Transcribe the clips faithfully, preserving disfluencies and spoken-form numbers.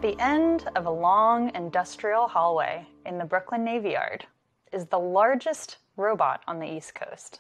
the end of a long industrial hallway in the Brooklyn Navy Yard is the largest robot on the East Coast.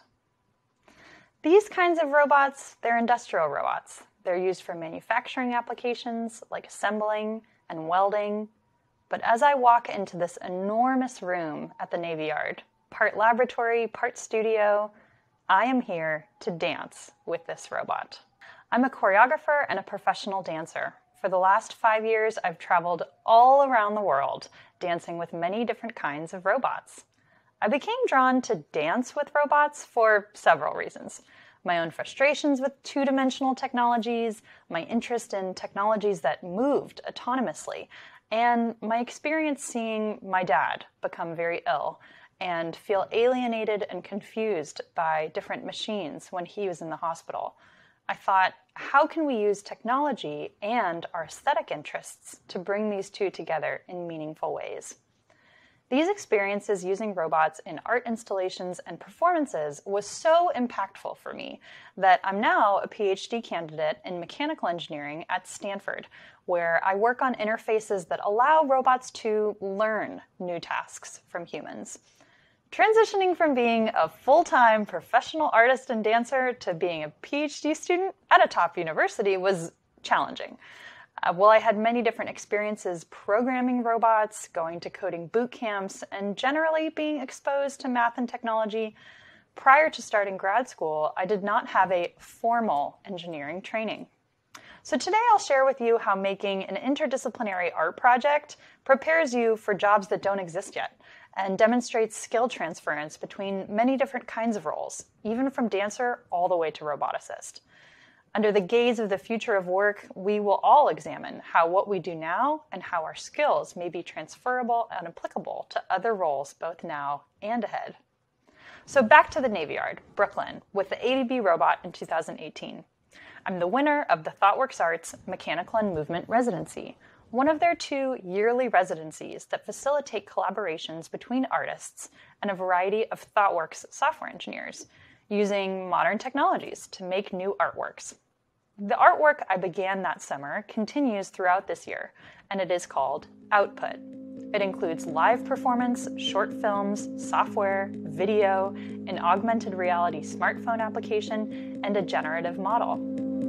These kinds of robots, they're industrial robots. They're used for manufacturing applications like assembling and welding. But as I walk into this enormous room at the Navy Yard, part laboratory, part studio, I am here to dance with this robot. I'm a choreographer and a professional dancer. For the last five years, I've traveled all around the world, dancing with many different kinds of robots. I became drawn to dance with robots for several reasons. My own frustrations with two-dimensional technologies, my interest in technologies that moved autonomously, and my experience seeing my dad become very ill and feel alienated and confused by different machines when he was in the hospital. I thought, how can we use technology and our aesthetic interests to bring these two together in meaningful ways? These experiences using robots in art installations and performances was so impactful for me that I'm now a PhD candidate in mechanical engineering at Stanford, where I work on interfaces that allow robots to learn new tasks from humans. Transitioning from being a full-time professional artist and dancer to being a PhD student at a top university was challenging. Uh, while I had many different experiences programming robots, going to coding boot camps, and generally being exposed to math and technology, prior to starting grad school, I did not have a formal engineering training. So today I'll share with you how making an interdisciplinary art project prepares you for jobs that don't exist yet, and demonstrates skill transference between many different kinds of roles, even from dancer all the way to roboticist. Under the gaze of the future of work, we will all examine how what we do now and how our skills may be transferable and applicable to other roles both now and ahead. So back to the Navy Yard, Brooklyn, with the A D B robot in two thousand eighteen. I'm the winner of the ThoughtWorks Arts Mechanical and Movement Residency, one of their two yearly residencies that facilitate collaborations between artists and a variety of ThoughtWorks software engineers, using modern technologies to make new artworks. The artwork I began that summer continues throughout this year, and it is called Output. It includes live performance, short films, software, video, an augmented reality smartphone application, and a generative model.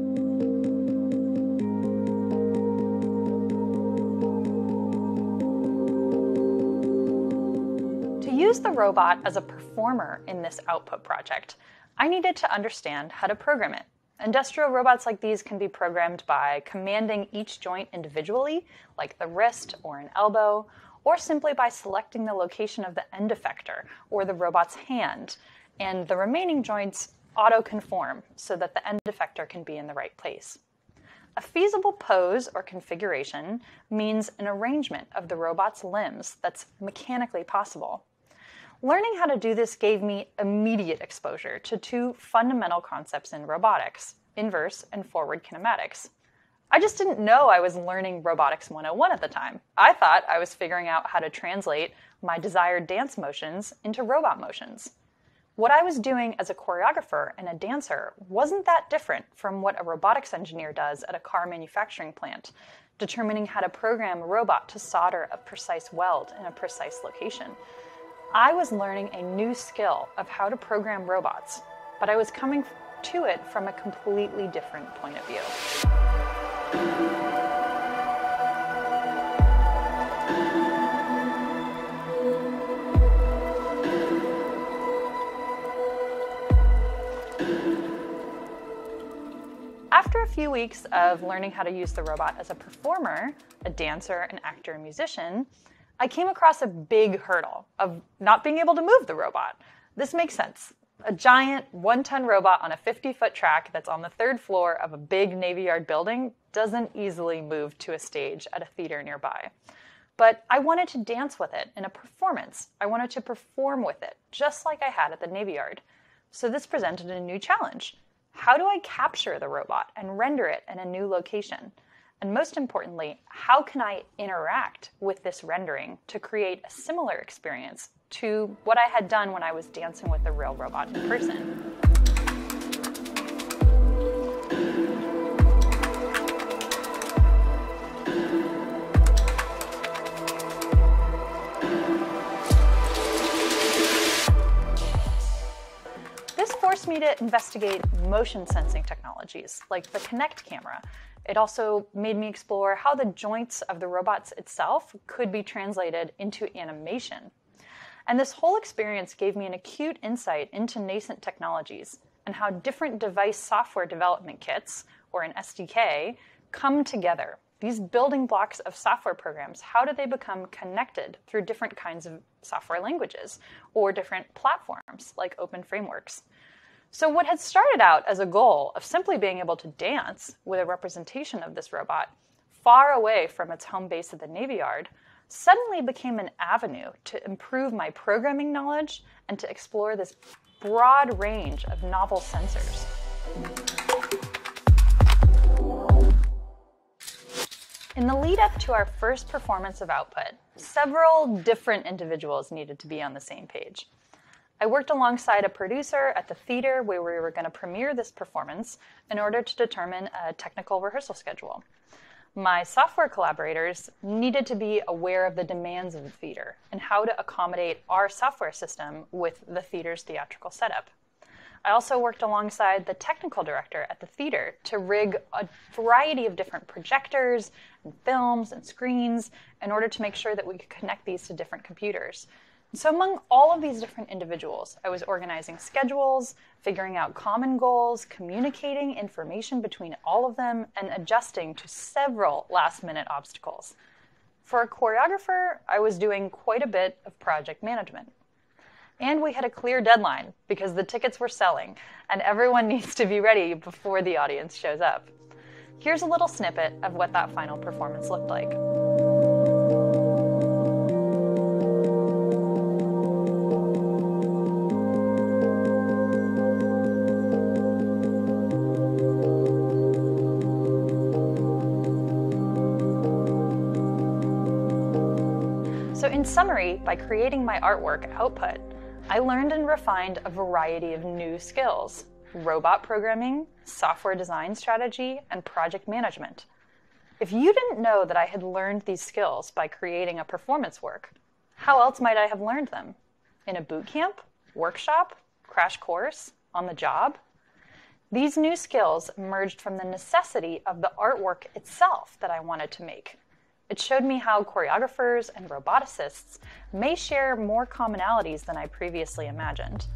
To use the robot as a performer in this Output project, I needed to understand how to program it. Industrial robots like these can be programmed by commanding each joint individually, like the wrist or an elbow, or simply by selecting the location of the end effector or the robot's hand, and the remaining joints auto-conform so that the end effector can be in the right place. A feasible pose or configuration means an arrangement of the robot's limbs that's mechanically possible. Learning how to do this gave me immediate exposure to two fundamental concepts in robotics, inverse and forward kinematics. I just didn't know I was learning Robotics one oh one at the time. I thought I was figuring out how to translate my desired dance motions into robot motions. What I was doing as a choreographer and a dancer wasn't that different from what a robotics engineer does at a car manufacturing plant, determining how to program a robot to solder a precise weld in a precise location. I was learning a new skill of how to program robots, but I was coming to it from a completely different point of view. After a few weeks of learning how to use the robot as a performer, a dancer, an actor, and musician, I came across a big hurdle of not being able to move the robot. This makes sense. A giant one-ton robot on a fifty-foot track that's on the third floor of a big Navy Yard building doesn't easily move to a stage at a theater nearby. But I wanted to dance with it in a performance. I wanted to perform with it, just like I had at the Navy Yard. So this presented a new challenge. How do I capture the robot and render it in a new location? And most importantly, how can I interact with this rendering to create a similar experience to what I had done when I was dancing with the real robot in person? forced me to investigate motion sensing technologies, like the Kinect camera. It also made me explore how the joints of the robots itself could be translated into animation. And this whole experience gave me an acute insight into nascent technologies and how different device software development kits, or an S D K, come together. These building blocks of software programs, how do they become connected through different kinds of software languages or different platforms like open frameworks? So what had started out as a goal of simply being able to dance with a representation of this robot far away from its home base at the Navy Yard suddenly became an avenue to improve my programming knowledge and to explore this broad range of novel sensors. In the lead up to our first performance of Output, several different individuals needed to be on the same page. I worked alongside a producer at the theater where we were going to premiere this performance in order to determine a technical rehearsal schedule. My software collaborators needed to be aware of the demands of the theater and how to accommodate our software system with the theater's theatrical setup. I also worked alongside the technical director at the theater to rig a variety of different projectors and films and screens in order to make sure that we could connect these to different computers. So among all of these different individuals, I was organizing schedules, figuring out common goals, communicating information between all of them, and adjusting to several last-minute obstacles. For a choreographer, I was doing quite a bit of project management. And we had a clear deadline because the tickets were selling, and everyone needs to be ready before the audience shows up. Here's a little snippet of what that final performance looked like. So in summary, by creating my artwork Output, I learned and refined a variety of new skills: robot programming, software design strategy, and project management. If you didn't know that I had learned these skills by creating a performance work, how else might I have learned them? In a boot camp, workshop, crash course, on the job? These new skills emerged from the necessity of the artwork itself that I wanted to make. It showed me how choreographers and roboticists may share more commonalities than I previously imagined.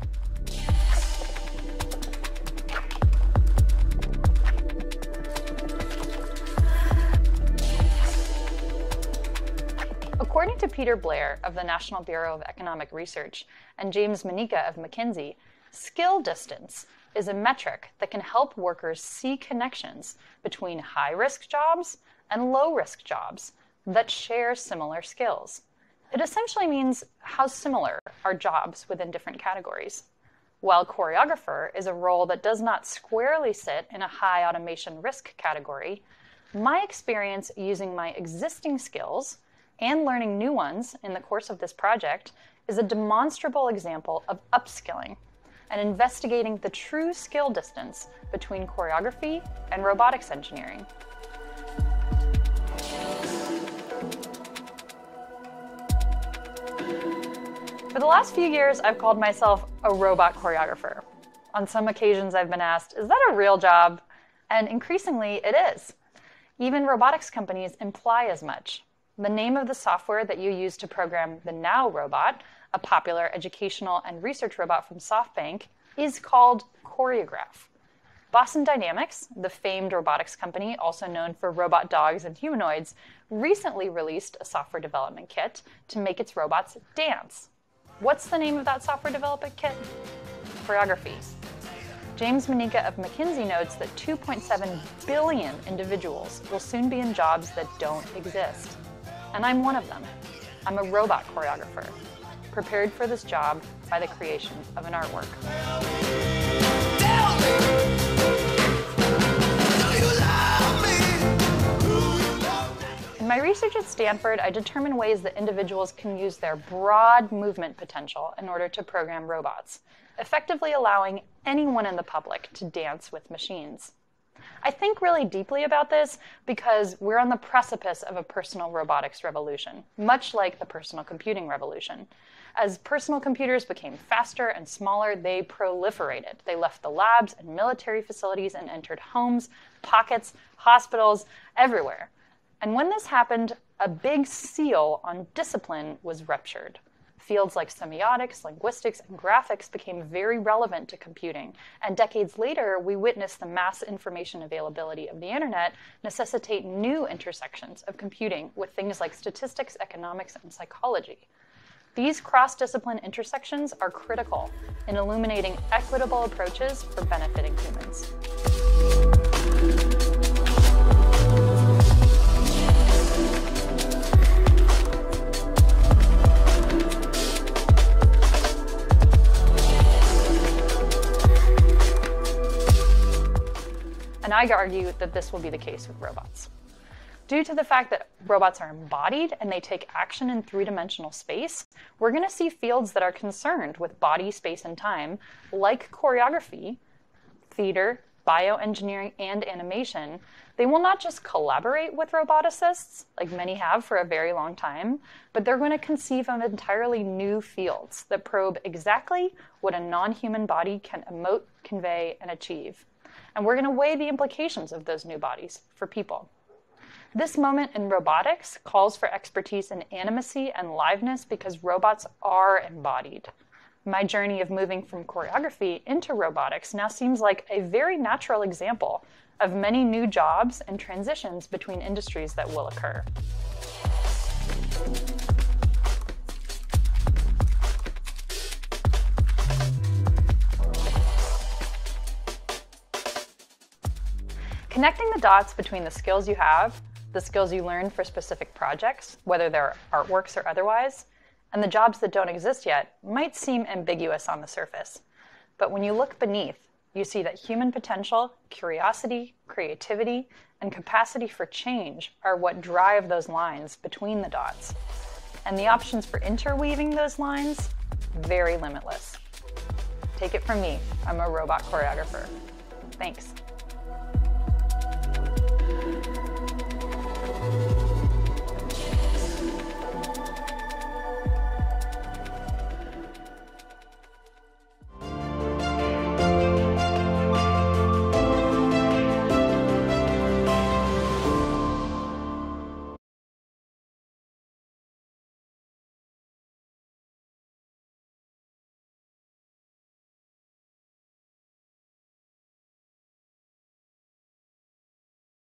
According to Peter Blair of the National Bureau of Economic Research and James Manika of McKinsey, skill distance is a metric that can help workers see connections between high-risk jobs and low-risk jobs that share similar skills. It essentially means how similar are jobs within different categories. While choreographer is a role that does not squarely sit in a high automation risk category, my experience using my existing skills and learning new ones in the course of this project is a demonstrable example of upskilling and investigating the true skill distance between choreography and robotics engineering. For the last few years, I've called myself a robot choreographer. On some occasions, I've been asked, is that a real job? And increasingly, it is. Even robotics companies imply as much. The name of the software that you use to program the Now robot, a popular educational and research robot from SoftBank, is called Choreograph. Boston Dynamics, the famed robotics company, also known for robot dogs and humanoids, recently released a software development kit to make its robots dance. What's the name of that software development kit? Choreography. James Manika of McKinsey notes that two point seven billion individuals will soon be in jobs that don't exist. And I'm one of them. I'm a robot choreographer, prepared for this job by the creation of an artwork. In my research at Stanford, I determined ways that individuals can use their broad movement potential in order to program robots, effectively allowing anyone in the public to dance with machines. I think really deeply about this because we're on the precipice of a personal robotics revolution, much like the personal computing revolution. As personal computers became faster and smaller, they proliferated. They left the labs and military facilities and entered homes, pockets, hospitals, everywhere. And when this happened, a big seal on discipline was ruptured. Fields like semiotics, linguistics, and graphics became very relevant to computing. And decades later, we witnessed the mass information availability of the internet necessitate new intersections of computing with things like statistics, economics, and psychology. These cross-discipline intersections are critical in illuminating equitable approaches for benefiting humans. And I argue that this will be the case with robots. Due to the fact that robots are embodied and they take action in three-dimensional space, we're going to see fields that are concerned with body, space, and time, like choreography, theater, bioengineering, and animation. They will not just collaborate with roboticists, like many have for a very long time, but they're going to conceive of entirely new fields that probe exactly what a non-human body can emote, convey, and achieve. And we're going to weigh the implications of those new bodies for people. This moment in robotics calls for expertise in animacy and liveness because robots are embodied. My journey of moving from choreography into robotics now seems like a very natural example of many new jobs and transitions between industries that will occur. Connecting the dots between the skills you have, the skills you learn for specific projects, whether they're artworks or otherwise, and the jobs that don't exist yet might seem ambiguous on the surface. But when you look beneath, you see that human potential, curiosity, creativity, and capacity for change are what drive those lines between the dots. And the options for interweaving those lines, very limitless. Take it from me, I'm a robot choreographer. Thanks.